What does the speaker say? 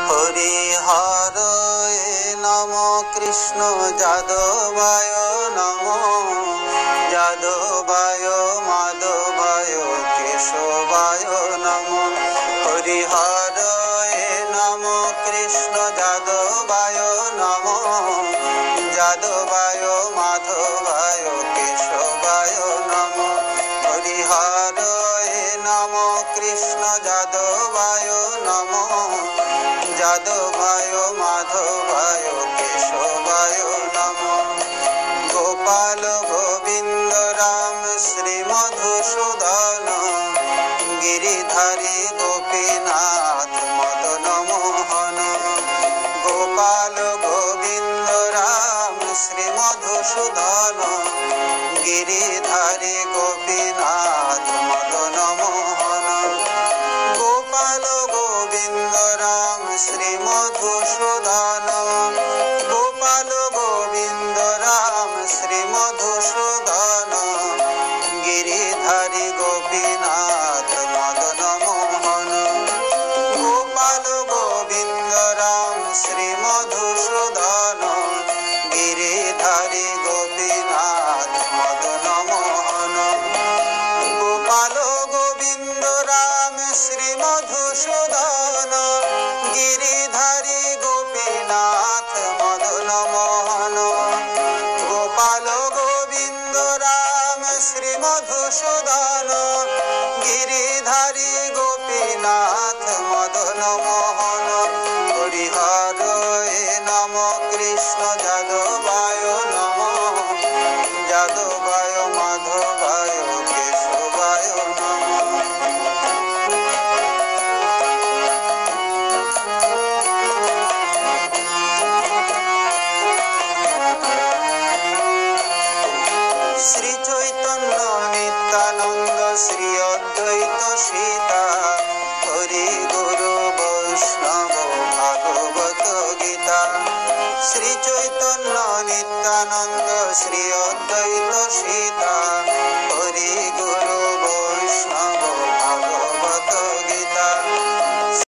হরিহরায় নমো কৃষ্ণ যাদবায় নমো, যাদবায় মাধবায় কেশবায় নমো। হরিহরায় নমো কৃষ্ণ যাদবায় নমো, যাদবায় মাধবায় কেশবায় নমো। হরিহরায় নমো কৃষ্ণ যাদবায় নমো, যাদবায় মাধবায় কেশবায় নমো। গোপাল গোবিন্দ রাম শ্রী মধুসূদন, গিরিধারী গোপীনাথ মদন মোহন। গোপাল গোবিন্দ রাম শ্রী মধুসূদন, গিরিধারী গোপীনাথ মদন মোহন। গোপাল গোবিন্দ রাম শ্রী মধুসূদন, গোপাল গোবিন্দ রাম শ্রী মধুসূদন, গিরিধারী গোপীনাথ মদন মোহন। গোপাল গোবিন্দ রাম শ্রী মধুসূদন, গিরিধারী গোপীনাথ মদন মোহন। গোপাল গোবিন্দ রাম শ্রী মধুসূদন, গিরিধারী গোপীনাথ মদন মোহন। গোপাল গোবিন্দ রাম শ্রী মধুসূদন, গিরিধারী গোপীনাথ মদন মোহন। হরিহরায় নমো কৃষ্ণ যাদবায় নমো, যাদবায় মাধবায় কেশবায় নমো। শ্রী চৈতন্য নিত্যানন্দ শ্রী অদ্বৈত সীতা, হরি গুরু বৈষ্ণব ভাগবত গীতা। শ্রী চৈতন্য নিত্যানন্দ শ্রী অদ্বৈত সীতা,